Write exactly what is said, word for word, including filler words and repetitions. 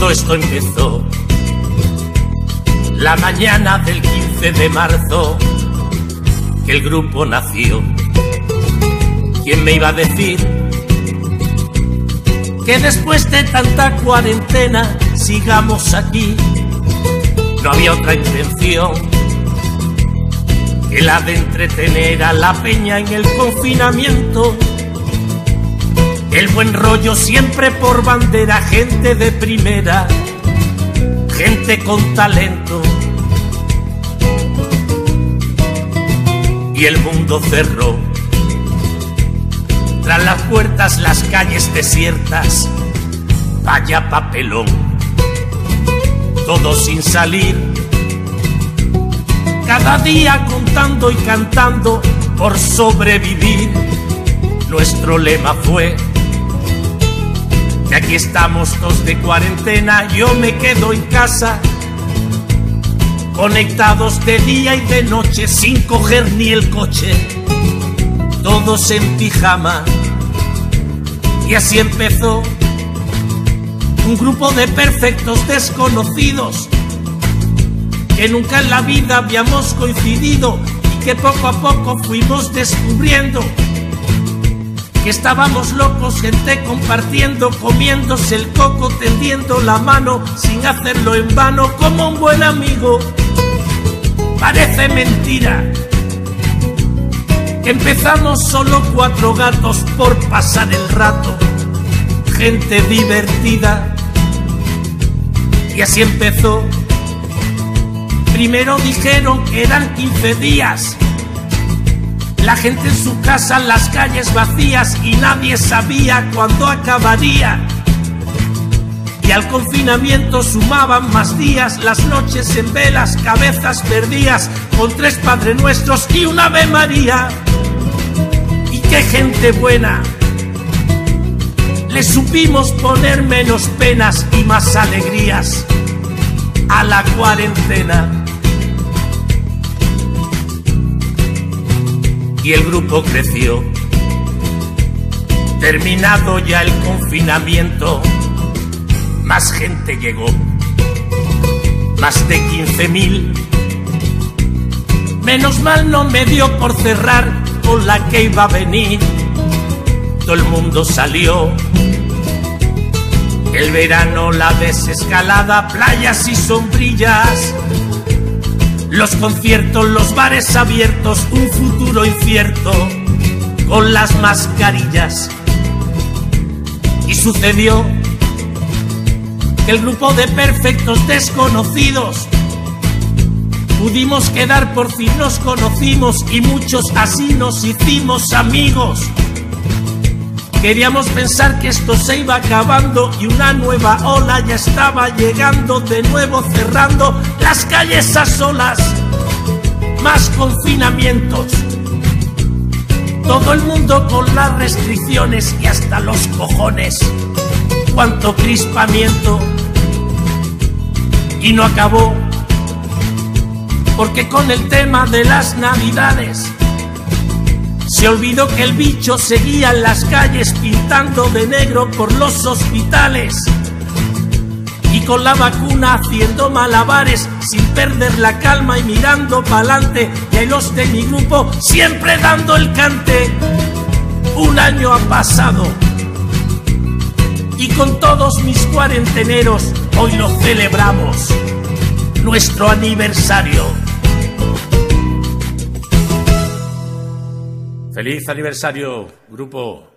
Todo esto empezó la mañana del quince de marzo, que el grupo nació. ¿Quién me iba a decir que después de tanta cuarentena sigamos aquí? No había otra intención que la de entretener a la peña en el confinamiento. El buen rollo siempre por bandera, gente de primera, gente con talento. Y el mundo cerró tras las puertas, las calles desiertas. Vaya papelón, todo sin salir, cada día contando y cantando por sobrevivir. Nuestro lema fue que aquí estamos todos de cuarentena, yo me quedo en casa, conectados de día y de noche, sin coger ni el coche, todos en pijama. Y así empezó un grupo de perfectos desconocidos que nunca en la vida habíamos coincidido y que poco a poco fuimos descubriendo que estábamos locos, gente compartiendo, comiéndose el coco, tendiendo la mano sin hacerlo en vano, como un buen amigo. Parece mentira que empezamos solo cuatro gatos por pasar el rato, gente divertida. Y así empezó. Primero dijeron que eran quince días, la gente en su casa, las calles vacías, y nadie sabía cuándo acabaría. Y al confinamiento sumaban más días, las noches en velas, cabezas perdidas, con tres Padre Nuestros y una Ave María. Y qué gente buena, le supimos poner menos penas y más alegrías a la cuarentena. Y el grupo creció. Terminado ya el confinamiento, más gente llegó, más de quince mil. Menos mal no me dio por cerrar con la que iba a venir. Todo el mundo salió. El verano, la desescalada, playas y sombrillas, los conciertos, los bares abiertos, un futuro incierto con las mascarillas. Y sucedió que el grupo de perfectos desconocidos pudimos quedar, por fin nos conocimos y muchos así nos hicimos amigos. Queríamos pensar que esto se iba acabando y una nueva ola ya estaba llegando, de nuevo cerrando las calles a solas, más confinamientos, todo el mundo con las restricciones y hasta los cojones, cuánto crispamiento. Y no acabó, porque con el tema de las navidades se olvidó que el bicho seguía en las calles pintando de negro por los hospitales, y con la vacuna haciendo malabares sin perder la calma y mirando pa'lante. Y ahí los de mi grupo siempre dando el cante. Un año ha pasado y con todos mis cuarenteneros hoy lo celebramos, nuestro aniversario. Feliz aniversario, grupo.